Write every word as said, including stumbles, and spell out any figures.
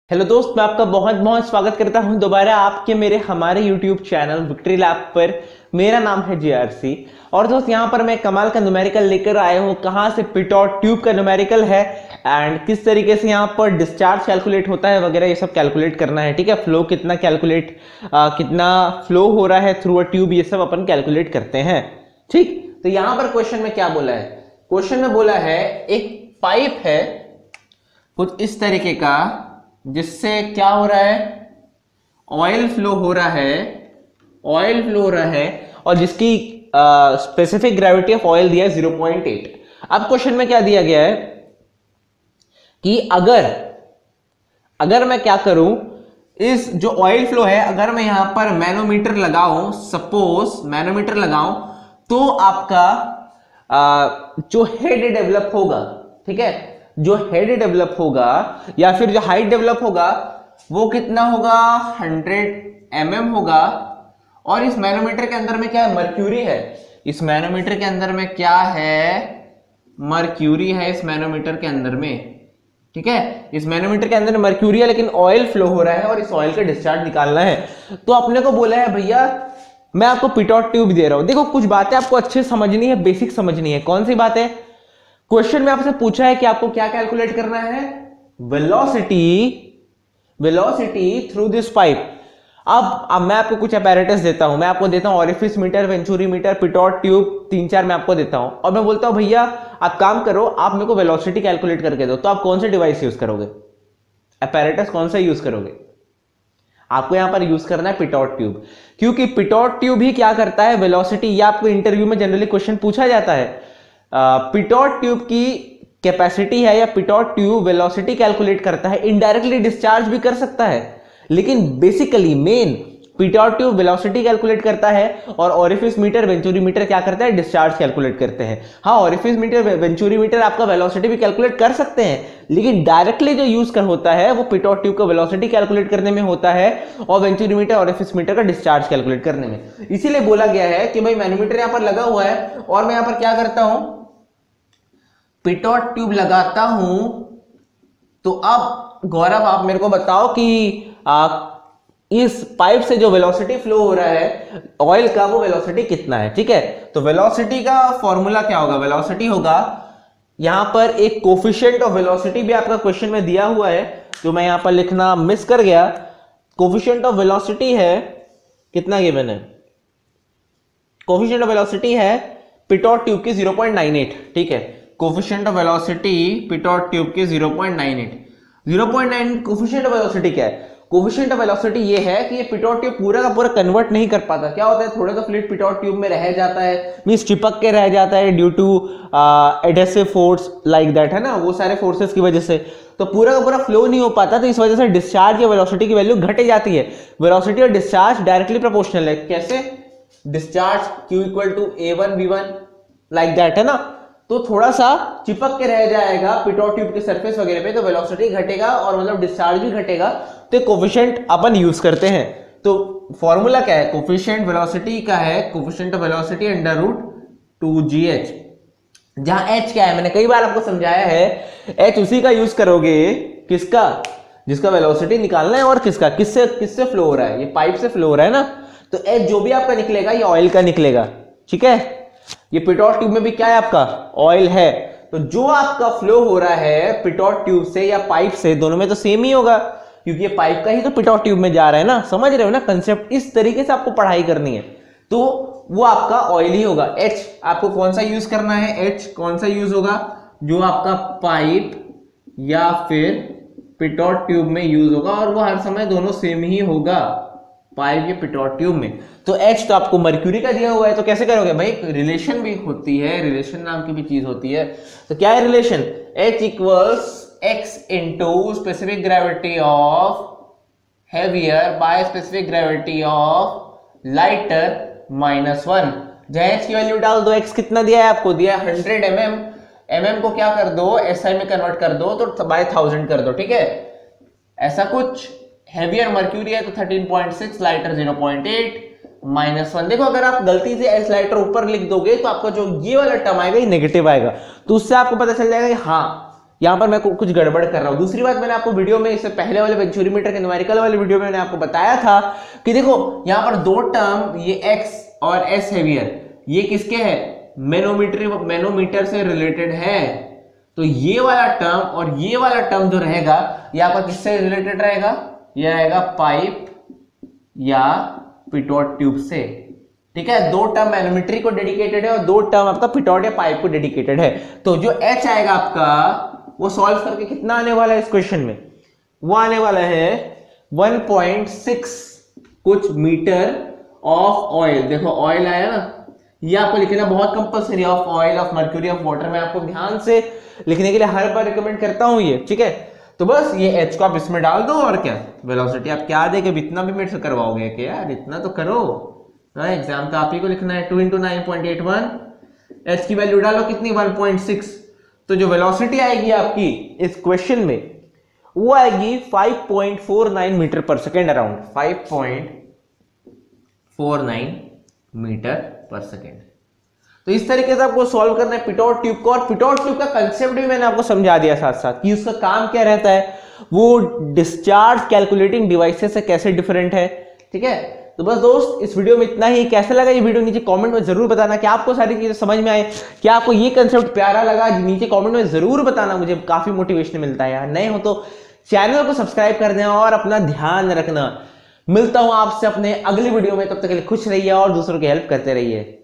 Hello दोस्त, मैं आपका बहुत बहुत स्वागत करता हूं दोबारा आपके मेरे हमारे यूट्यूब चैनल विक्ट्री लैब पर। मेरा नाम है जेआरसी और दोस्त यहां पर मैं कमाल का न्यूमेरिकल लेकर आया हूं। कहां से? पिटॉट ट्यूब का न्यूमेरिकल है एंड किस तरीके से यहां पर डिस्चार्ज कैलकुलेट होता है वगैरह ये सब कैलकुलेट करना है। ठीक है, फ्लो कितना कैलकुलेट कितना फ्लो हो रहा है थ्रू अ ट्यूब, ये सब अपन कैलकुलेट करते हैं। ठीक, तो यहां पर क्वेश्चन में क्या बोला है? क्वेश्चन में बोला है एक पाइप है कुछ इस तरीके का जिससे क्या हो रहा है, ऑयल फ्लो हो रहा है, ऑयल फ्लो हो रहा है और जिसकी स्पेसिफिक ग्रेविटी ऑफ ऑयल दिया है ज़ीरो पॉइंट एट। अब क्वेश्चन में क्या दिया गया है कि अगर अगर मैं क्या करूं, इस जो ऑयल फ्लो है अगर मैं यहां पर मैनोमीटर लगाऊं, सपोज मैनोमीटर लगाऊं, तो आपका आ, जो हेड डेवलप होगा, ठीक है, जो हेड डेवलप होगा या फिर जो हाइट डेवलप होगा वो कितना होगा, हंड्रेड एम एम होगा। और इस मैनोमीटर के अंदर में क्या है, मर्क्यूरी है। इस मैनोमीटर के अंदर में क्या है, मर्क्यूरी है इस मैनोमीटर के अंदर में। ठीक है, इस मैनोमीटर के अंदर मर्क्यूरी है लेकिन ऑयल फ्लो हो रहा है और इस ऑयल का डिस्चार्ज निकालना है। तो अपने को बोला है भैया मैं आपको पिटॉट ट्यूब दे रहा हूं। देखो कुछ बातें आपको अच्छे समझनी है, बेसिक समझनी है। कौन सी बात है? क्वेश्चन में आपसे पूछा है कि आपको क्या कैलकुलेट करना है, velocity velocity through this pipe. अब अब मैं आपको कुछ अपैरेटस देता हूं, मैं आपको देता हूं orifice meter, venturi meter, pitot tube, तीन चार मैं आपको देता हूं और मैं बोलता हूं भैया आप काम करो, आप मेरे को वेलोसिटी कैलकुलेट करके दो। तो आप कौन सा डिवाइस यूज करोगे, अपैरेटस कौन सा यूज करोगे? आपको यहां पर यूज करना है पिटॉट ट्यूब, क्योंकि पिटॉट ट्यूब ही क्या करता है, वेलोसिटी। या आपको इंटरव्यू में जनरली क्वेश्चन पूछा जाता है, पिटॉट ट्यूब की कैपेसिटी है या पिटॉट ट्यूब वेलोसिटी कैलकुलेट करता है। इनडायरेक्टली डिस्चार्ज भी कर सकता है लेकिन basically main pitot tube velocity calculate करता है और ऑरिफिस मीटर, वेंचुरी मीटर क्या करता है, डिस्चार्ज कैलकुलेट करते हैं। हाँ, ऑरिफिस मीटर, वेंचुरी मीटर आपका वेलोसिटी भी कैलकुलेट कर सकते हैं लेकिन डायरेक्टली जो यूज कर होता है वो पिटॉट ट्यूब का वेलोसिटी कैलकुलेट करने में होता है और वेंचुरी मीटर, ऑरिफिस मीटर का डिस्चार्ज कैलकुलेट करने में। इसीलिए बोला गया है कि भाई मैनोमीटर यहां पर लगा हुआ है और मैं यहां पर क्या करता हूं, पिटॉट ट्यूब लगाता हूं। तो अब गौरव आप मेरे को बताओ कि आ, इस पाइप से जो वेलोसिटी फ्लो हो रहा है ऑयल का, वो वेलोसिटी कितना है। ठीक है, तो वेलोसिटी का फॉर्मूला क्या होगा, वेलोसिटी होगा यहां पर एक कोफिशिएंट ऑफ वेलोसिटी भी आपका क्वेश्चन में दिया हुआ है जो मैं यहां पर लिखना मिस कर गया। कोफिशिएंट ऑफ वेलोसिटी है कितना गिवन है, कोफिशिएंट ऑफ वेलोसिटी है पिटॉट ट्यूब की ज़ीरो पॉइंट नाइन एट। ठीक है, coefficient of velocity pitot tube के zero point nine eight. Zero point nine coefficient of velocity क्या है? कोफिशिएंट ऑफ वेलोसिटी ये है कि ये पिटॉट ट्यूब पूरा का पूरा कन्वर्ट नहीं कर पाता। क्या होता है, थोड़ा सा फ्लूइड पिटॉट ट्यूब में रह जाता है, मींस चिपक के रह जाता है due to adhesive force like that, है ना, वो सारे फोर्सेस की वजह से तो पूरा का पूरा फ्लो नहीं हो पाता। तो इस वजह से डिस्चार्ज या वेलोसिटी की वैल्यू घट जाती है। वेलोसिटी और डिस्चार्ज डायरेक्टली प्रोपोर्शनल है। कैसे? Discharge Q equal to A one V one like that, है ना। तो थोड़ा सा चिपक के रह जाएगा पिटॉट ट्यूब के सरफेस वगैरह पे, तो वेलोसिटी घटेगा और मतलब डिस्चार्ज भी घटेगा। तो कोफिशिएंट अपन यूज करते हैं। तो फॉर्मूला क्या है, कोफिशिएंट वेलोसिटी का है, coefficient of velocity under root two g h, जहां h क्या है मैंने कई बार आपको समझाया है, h उसी का यूज करोगे किसका, जिसका वेलोसिटी निकालना है और किसका, किससे किससे फ्लो हो रहा है, ये पाइप से फ्लो हो रहा है ना। तो h जो भी आपका निकलेगा ये ऑयल का निकलेगा। ठीक है, ये पिटॉट ट्यूब में भी क्या है आपका, ऑयल है। तो जो आपका फ्लो हो रहा है पिटॉट ट्यूब से या पाइप से, दोनों में तो सेम ही होगा क्योंकि ये पाइप का ही तो पिटॉट ट्यूब में जा रहा है ना। समझ रहे हो ना कंसेप्ट, इस तरीके से आपको पढ़ाई करनी है। तो वो आपका ऑयल ही होगा। H आपको कौन सा यूज करना है, H कौन सा यूज होगा, जो आपका पाइप या फिर पिटॉट ट्यूब में यूज होगा और वो हर समय दोनों सेम ही होगा, पाइप या पिटॉट ट्यूब में। तो H तो आपको मर्क्यूरी का दिया हुआ है, तो कैसे करोगे भाई, रिलेशन भी होती है, रिलेशन नाम की भी चीज होती है। तो क्या है relation, H equals x into specific gravity of heavier by specific gravity of lighter minus one. जहां h की वैल्यू डाल दो, x कितना दिया है आपको, दिया है हंड्रेड एम एम, mm को क्या कर दो, एसआई में कन्वर्ट कर दो तो बाय थाउजेंड कर दो। ठीक है, ऐसा कुछ। हेवियर मर्क्यूरी है तो thirteen point six, lighter zero point eight minus one. देखो अगर आप गलती से एस लाइटर ऊपर लिख दोगे तो आपका जो ये वाला टर्म आएगा ये नेगेटिव आएगा, तो उससे आपको पता चल जाएगा कि हाँ यहाँ पर मैं कुछ गड़बड़ कर रहा हूँ। दूसरी बात, मैंने आपको वीडियो में इससे पहले वाले वेंचुरीमीटर के न्यूमेरिकल वाले वीडियो में मैंने आपको बताया था कि देखो यहाँ पर दो टर्म, ये x और s हेवियर, ये किसके है, मैनोमीटर मैनोमीटर से रिलेटेड है। तो ये वाला टर्म और ये वाला टर्म जो रहेगा ये आपका किससे रिलेटेड रहेगा, ये रहेगा पाइप या पिटोट ट्यूब से। ठीक है, दो टर्म मैनोमीटर को डेडिकेटेड है और दो टर्म आपका पिटोट या पाइप को डेडिकेटेड है। तो जो h आएगा आपका वो सॉल्व करके कितना आने वाला है इस क्वेश्चन में, वो आने वाला है वन पॉइंट सिक्स कुछ मीटर ऑफ ऑयल। देखो ऑयल आया ना, ये आपको लिखना बहुत compulsory, of oil, of mercury, of water. मैं आपको ध्यान से लिखने के लिए हर बार रिकमेंड करता हूं ये। ठीक है, तो बस ये एच को आप इसमें डाल दो और क्या, वेलोसिटी आप क्या देंगे, इतना भी मेरे से करवाओगे क्या यार, इतना तो करो। एग्जाम तो आप ही को लिखना है। Two into nine point eight one, h की वैल्यू डालो कितनी, वन पॉइंट सिक्स। तो जो वेलोसिटी आएगी आपकी इस क्वेश्चन में वो आएगी five point four nine metre per second, around five point four nine metre per second. तो इस तरीके से आपको सॉल्व करना है पिटोट ट्यूब को। और पिटोट ट्यूब का कंसेप्ट भी मैंने आपको समझा दिया साथ साथ कि उसका काम क्या रहता है, वो डिस्चार्ज कैलकुलेटिंग डिवाइसेस से कैसे डिफरेंट है। ठीक है, तो बस दोस्त इस वीडियो में इतना ही। कैसा लगा ये वीडियो नीचे कमेंट में जरूर बताना कि आपको सारी चीजें समझ में आए, क्या आपको ये कंसेप्ट प्यारा लगा, नीचे कमेंट में जरूर बताना, मुझे काफी मोटिवेशन मिलता है यार। नए हो तो चैनल को सब्सक्राइब कर देना और अपना ध्यान रखना। मिलता हूं आपसे अपने अगली वीडियो में, तब तक के लिए खुश रहिए और दूसरों की हेल्प करते रहिए।